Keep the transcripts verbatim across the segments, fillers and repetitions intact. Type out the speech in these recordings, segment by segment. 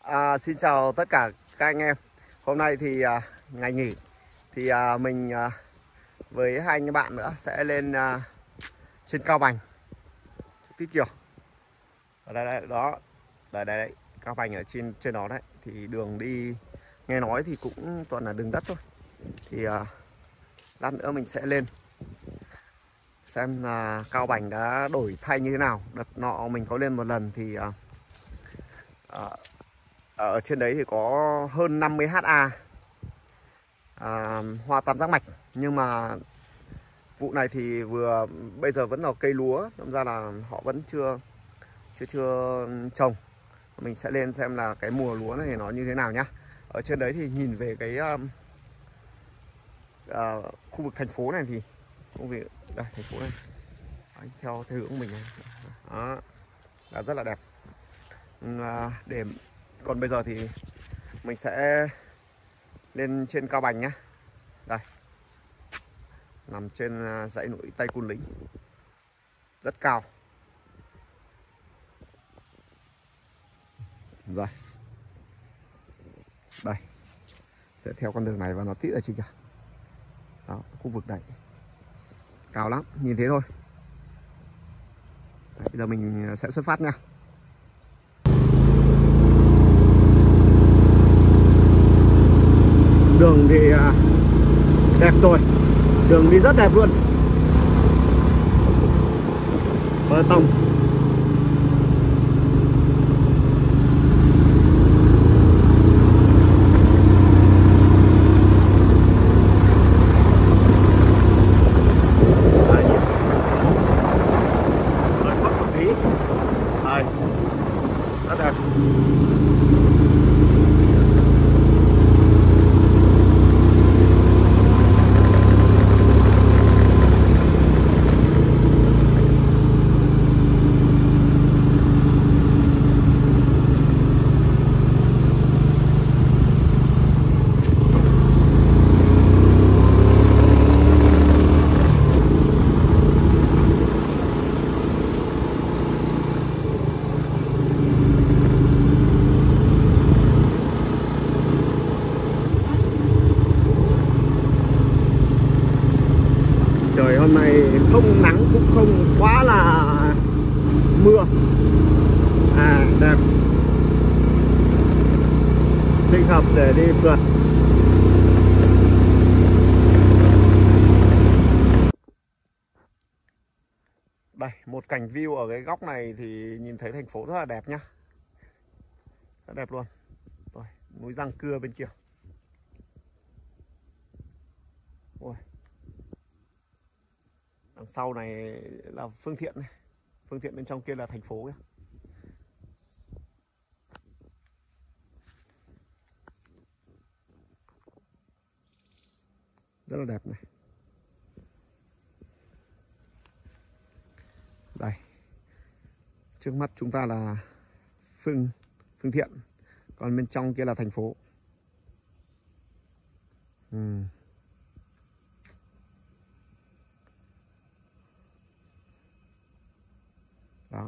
À, xin chào tất cả các anh em. Hôm nay thì à, ngày nghỉ thì à, mình à, với hai anh bạn nữa sẽ lên à, trên Cao Bành Tít Kiều. Ở đây, đây đó, đây đây đấy, Cao Bành ở trên trên đó đấy. Thì đường đi nghe nói thì cũng toàn là đường đất thôi. Thì à, lát nữa mình sẽ lên xem là Cao Bành đã đổi thay như thế nào. Đợt nọ mình có lên một lần thì à, à, ở trên đấy thì có hơn năm mươi héc ta à, hoa tam giác mạch, nhưng mà vụ này thì vừa bây giờ vẫn là cây lúa, đâm ra là họ vẫn chưa chưa chưa trồng. Mình sẽ lên xem là cái mùa lúa này nó như thế nào nhá. Ở trên đấy thì nhìn về cái uh, uh, khu vực thành phố này thì không về đây, thành phố này đấy, theo theo hướng của mình này. Đó, là rất là đẹp. Uh, để còn bây giờ thì mình sẽ lên trên Cao Bành nhá. Đây, nằm trên dãy núi Tây Côn Lĩnh, rất cao. Rồi, đây sẽ theo con đường này và nó tít ở trên kìa. Đó, khu vực này cao lắm, nhìn thế thôi. Đấy, bây giờ mình sẽ xuất phát nha. Đường thì đẹp rồi, đường đi rất đẹp luôn, bê tông. Hơi khuất một tí. Đây, rất đẹp. Trời hôm nay không nắng cũng không quá là mưa, à đẹp, thích hợp để đi phượt. Đây, một cảnh view ở cái góc này thì nhìn thấy thành phố rất là đẹp nhá, rất đẹp luôn. Rồi, núi Răng Cưa bên kia. Ôi, đằng sau này là phương tiện này, phương tiện bên trong kia là thành phố kìa. Rất là đẹp này. Đây, trước mắt chúng ta là phương phương tiện, còn bên trong kia là thành phố. uhm. Đó.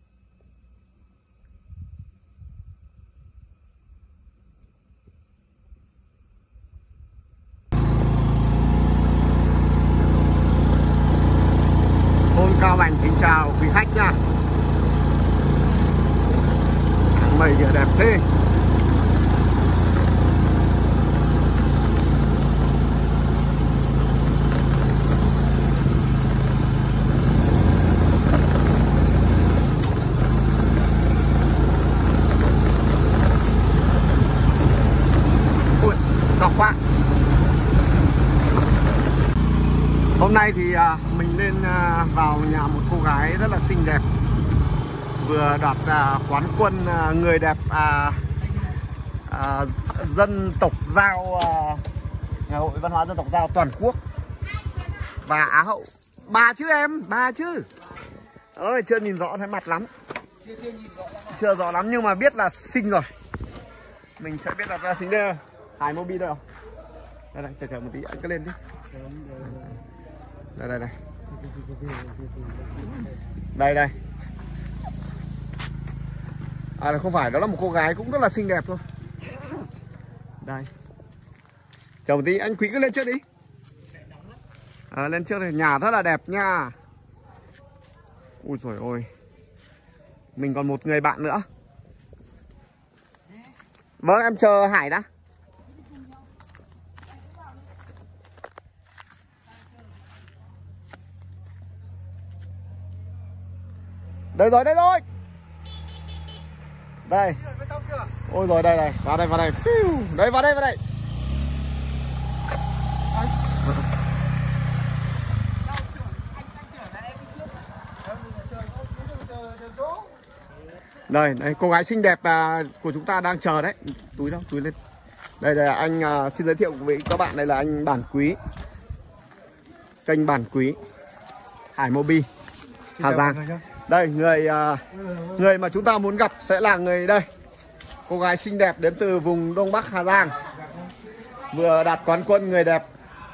Thôn Cao Bành kính chào quý khách nha. Hàng mây kìa đẹp thế. Quá. Hôm nay thì à, mình lên à, vào nhà một cô gái rất là xinh đẹp, vừa đoạt à, quán quân à, người đẹp à, à, dân tộc Dao, à, Ngày hội văn hóa dân tộc Dao toàn quốc và Á hậu. Bà chứ em, bà chứ. Ơi, chưa nhìn rõ thấy mặt lắm, chưa, chưa, nhìn rõ lắm. chưa rõ lắm nhưng mà biết là xinh rồi. Mình sẽ biết là ra xinh đây. Hải Mobi đâu? Đây đây, chờ chờ một tí, anh cứ lên đi. Đây đây đây. Đây đây. À không phải, đó là một cô gái cũng rất là xinh đẹp thôi. Đây. Chờ một tí, anh Quý cứ lên trước đi. À, lên trước này, nhà rất là đẹp nha. Ui dồi ôi. Mình còn một người bạn nữa. Vâng, em chờ Hải đã. Đây rồi, đây rồi. Đây. Ôi rồi đây này, vào đây vào đây. Đây vào đây vào đây. Đây, đây cô gái xinh đẹp à, của chúng ta đang chờ đấy. Túi đâu, túi lên. Đây là anh à, xin giới thiệu với các bạn, đây là anh Bản Quý. Kênh Bản Quý. Hải Mobi, Hà Giang. Đây, người à, người mà chúng ta muốn gặp sẽ là người đây. Cô gái xinh đẹp đến từ vùng Đông Bắc Hà Giang. Vừa đạt quán quân người đẹp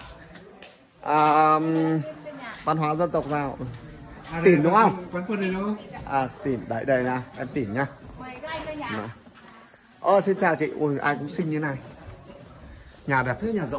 à, văn hóa dân tộc nào. À, Tỉn đúng không? Quán quân này đúng không? À Tỉn, đây đây nè, em Tỉn nha. Ờ xin chào chị, ui ai cũng xinh như này. Nhà đẹp thế, nhà rộng.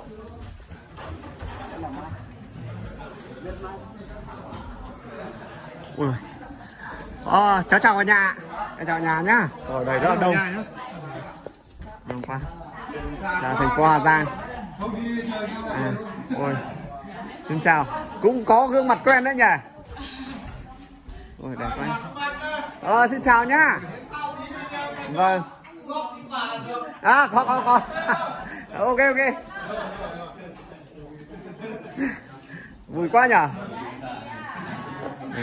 Ui. Ờ, cháu chào cả nhà. Em chào nhà nhá. Rồi đây rất là đông. Đông quá. Chào thành phố Hà Giang. À, ôi. Xin chào. Cũng có gương mặt quen đấy nhỉ. Ôi đẹp quá. Ờ xin chào nhá. Vâng. À có có có. Ok ok. Vui quá nhỉ. Ừ.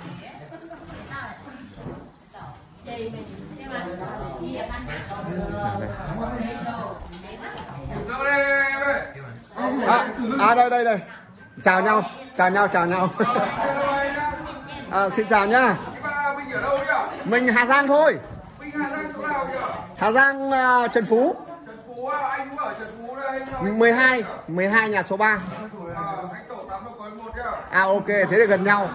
À, à đây đây đây. Chào nhau, chào nhau, chào nhau. À, xin chào nhá. Mình ở đâu nhỉ? Mình Hà Giang thôi. Mình Hà Giang chỗ nào nhỉ? Hà Giang uh, Trần Phú. Trần Phú, anh cũng ở Trần Phú đây. mười hai, mười hai nhà số ba. À, anh tổ tám một có một nhá. À ok, thế là gần nhau.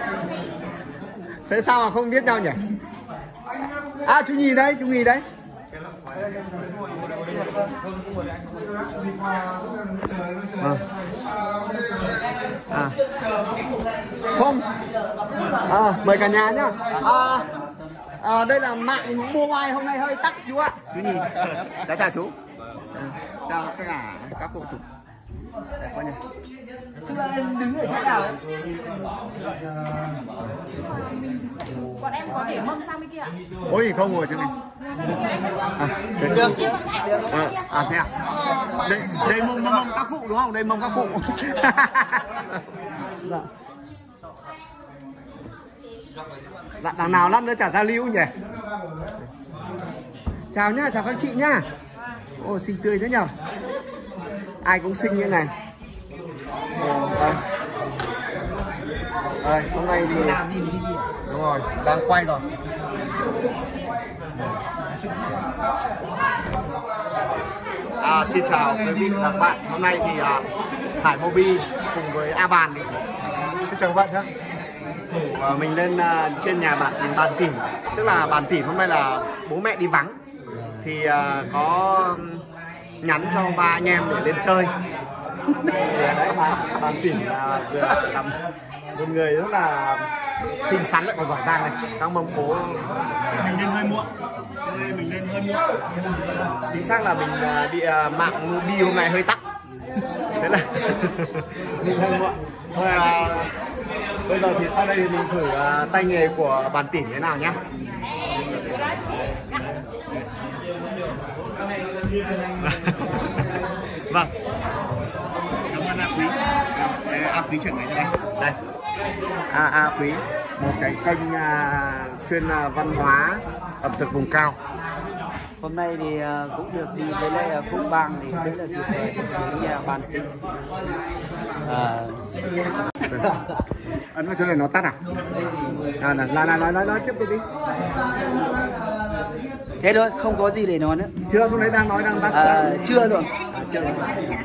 Thế sao mà không biết nhau nhỉ? À chú Nhì đây, chú Nhì đấy. À. À. Không. À, mời cả nhà nhá. À, à, đây là mạng mua ngoài hôm nay hơi tắc chú ạ. Chú Nhì. Chào chào chú. À, chào tất cả các cô chú. Đẹp quá nhỉ. Em đứng ở chỗ nào ấy? Bọn em có để mâm sang bên kia ạ? Ôi không ngồi chứ mình. À, được. À, à thế à? Đây, đây mông mông các cụ đúng không? Đây mông các cụ. Dạ. Dạ, đằng nào lát nữa chả giao lưu nhỉ? Chào nhá, chào các chị nhá. Ôi xinh tươi thế nhở? Ai cũng xinh như này. Đây. Đây, hôm nay thì đúng rồi, đang quay rồi. À, xin chào quý vị và các bạn. Hôm nay thì à, Hải Mobi cùng với A Bàn đi. Xin chào các bạn nhé. À, mình lên à, trên nhà bạn Bàn Tỉn, tức là Bàn Tỉn hôm nay là bố mẹ đi vắng thì à, có nhắn cho ba anh em để lên chơi. Đấy, Bàn Tỉn là vừa làm một người rất là xinh xắn lại còn giỏi giang này. Các mông cố mình lên hơi muộn. Hôm nay mình lên hơi muộn. Chính xác là mình bị uh, mạng Mobi hôm nay hơi tắc. Thế là mình hơi muộn. Thôi à, bây giờ thì sau đây thì mình thử uh, tay nghề của Bàn Tỉn thế nào nhá. Vâng. Cảm ơn A Quý. A Quý chuyển này cho đây. Đây. A A Quý, một cái kênh à, chuyên à, văn hóa ẩm thực vùng cao. Hôm nay thì uh, cũng được đi với lại uh, Phúc Bang thì rất là tuyệt vời đến nhà Bàn Tỉn. Ấn vào chỗ này nó tắt à? À là là nói nói nói tiếp tục đi. Thế thôi, không có gì để nói nữa. Chưa, lúc nãy đang nói đang tắt. À, chưa rồi. Chưa rồi.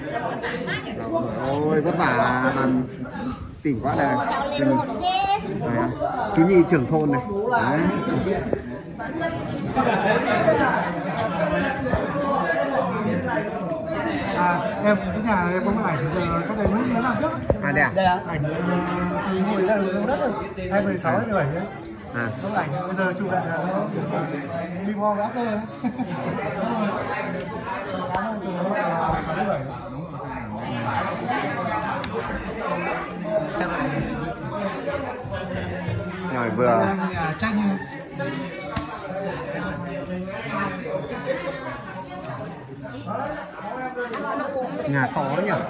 Ôi vất vả Bàn Tỉn quá này. Chú Nhi trưởng thôn này. Đấy. À, em cái nhà em có cái ảnh có cái núi nó làm trước. À đây à? Đây à? Ảnh từ hồi ra đường đất rồi. hai mươi sáu hai mươi bảy đấy. À. Nó ảnh bây giờ chụp lại là nó đi bo gác đây. Rồi vừa tranh nhà to đấy nhỉ.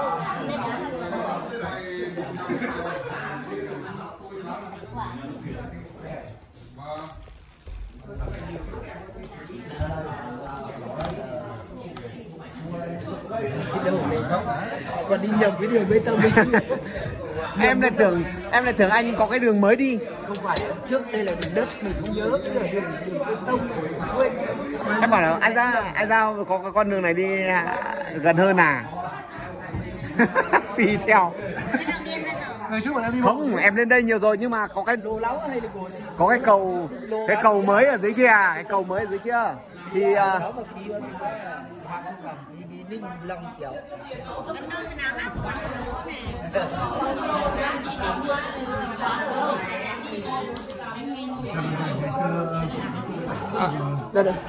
Cái đầu này không còn đi nhầm cái đường bê tông bên kia. Em lại tưởng em lại tưởng anh có cái đường mới đi. Không phải, trước đây là đường đất mình không nhớ, bây giờ đường đường bê tông quên. Em bảo là anh ra anh ra có cái con đường này đi gần hơn à. Phi theo. ngày trước bọn em đi Không, em lên đây nhiều rồi nhưng mà có cái Đồ láo hay là đồ gì? có cái cầu cái cầu mới ở dưới kia, cái cầu mới ở dưới kia thì uh, Đó mà khi mà hàng không làm đi đi ninh long kiểu. ngày xưa À, đây đây.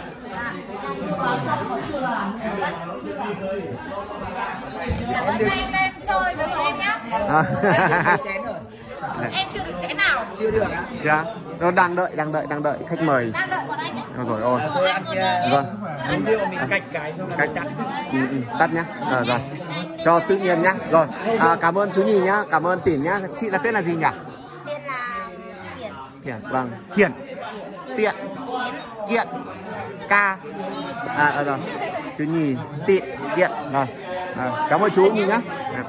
Cảm ơn anh em chơi với bọn em nhá. à. Chén rồi. Em chưa được chén nào. Chưa được á? Chưa, nó đang đợi đang đợi đang đợi khách mời. Đang đợi bọn anh ấy. Rồi ôi. Thôi ăn kia. Vâng. Uống rượu mình cạch cái xong là Cách cắt. ừ, ừ, tắt nhá. Rồi rồi. Cho tự nhiên nhá. Rồi. À, cảm ơn chú Nhì nhá, cảm ơn Tỉn nhá. Chị là tên là gì nhỉ? Tên là Thiện. Thiện. Vâng. Thiện. Tiện. Kiện. Ca. À, à rồi. Chú Nhì, Tiện, Kiện. Rồi. À, cảm ơn chú Nhì nhá. À.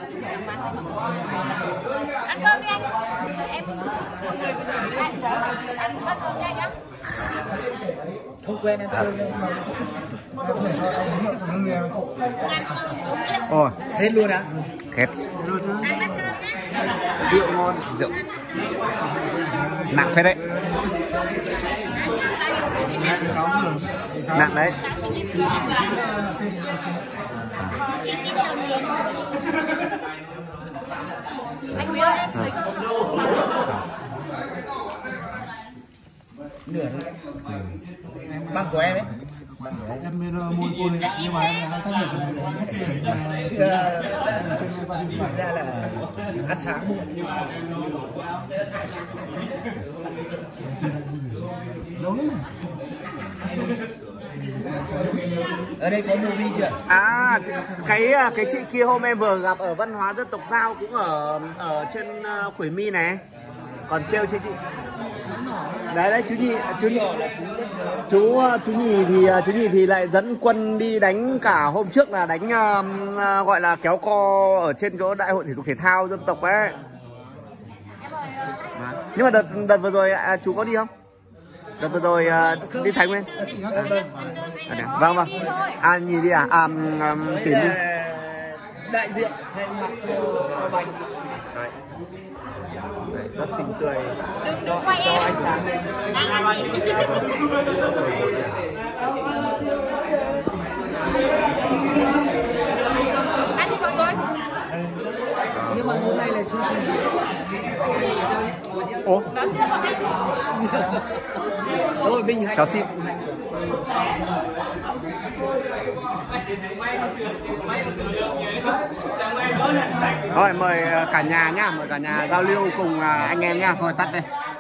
Ăn cơm đi anh. Em ăn bát cơm cho anh nhá. Không quen ăn cơm đâu. Ôi, Hết luôn á? hết. Ăn bát cơm nhá. Rượu ngon. Rượu. Nặng phết đấy. Nặng đấy. Xin kim đồng tiền. Anh Huy ơi, em lấy Nửa thôi. Bằng của em ấy. em bên môi côn này nhưng mà em hay tác nghiệp Chưa ra là ăn sáng muộn. đúng lắm. Ở đây có movie chưa? À, cái cái chị kia hôm em vừa gặp ở văn hóa dân tộc Dao cũng ở ở trên uh, Khuổi My này. Còn trêu trên chị. Đấy đấy chú Nhì, chú Nhì chú chú Nhì thì chú Nhì thì lại dẫn quân đi đánh cả hôm trước là đánh uh, gọi là kéo co ở trên chỗ đại hội thể dục thể thao dân tộc ấy. À, nhưng mà đợt đợt vừa rồi à, chú có đi không? Đợt vừa rồi uh, đi Thái Nguyên. À, vâng vâng. À Nhì đi à? À um, Tỉn đi. Đại diện thay mặt cho Cao Bành. Đấy. Đấy, rất xinh tươi. đừng đừng quay em. Ánh sáng đây. Đang ăn gì? Ăn đi mọi người. Nhưng mà hôm nay là chương trình gì? Ủa? Rồi Bình Hạnh. Cháu xin. Rồi mời cả nhà nhá, mời cả nhà giao lưu cùng anh em nhá. Thôi tắt đây.